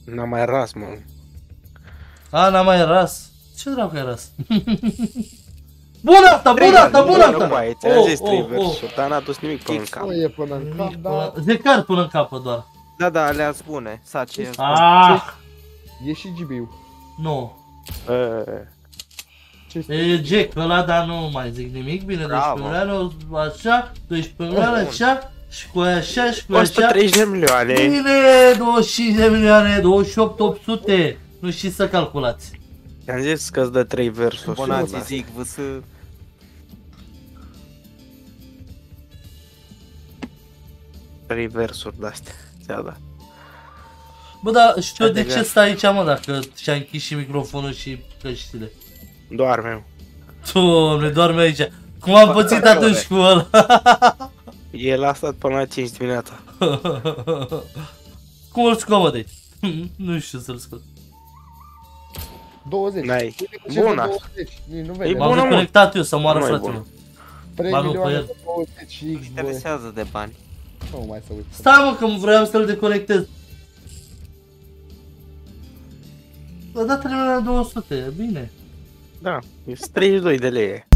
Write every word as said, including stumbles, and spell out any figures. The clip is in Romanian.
N-am mai ras, mă. A, n-am mai ras. Ce dracu e ras? Bună asta, bună asta, bună asta! Băi, ți-am zis trei versuri, dar n-a dus nimic până în cap. Nu e până în cap, dar... Zecar până în capă doar. Da, da, alea spune. Saci e Ah! E și G B-ul. Nu. Ce E Jack ăla, dar nu mai zic nimic. Bine, doisprezece milioane, așa, doisprezece milioane, așa, și cu aia așa, și cu aia o sută așa. treizeci de milioane. Bine, douăzeci și cinci de milioane, douăzeci și opt opt sute. Nu știți să calculați. Ți-am zis că-ți dă trei versuri. Bonații zic, vă să... trei versuri de-astea. Ți-a dat. Bă, dar știu de Adevărat. ce stai aici, mă, dacă și-a închis și microfonul și căștile. Doarme. Doamne, doarme aici. Cum am pățit atunci cu ăla. El a stat până la cinci dimineața. Cum îl scomodei? Nu știu să-l scot. douăzeci. N-ai. Ce Bun de asta. douăzeci? Nu, nu E vede. bună, M-am mă. deconectat eu să moară Nu e fratele bună. meu. trei Ba nu, milioane pe el. de douăzeci și Nu X, bă. interesează de bani. Nu mai să uit. Stai, mă, că vreau să-l deconectez. A dat trei milioane două sute, bine. Da, e treizeci și doi de lei.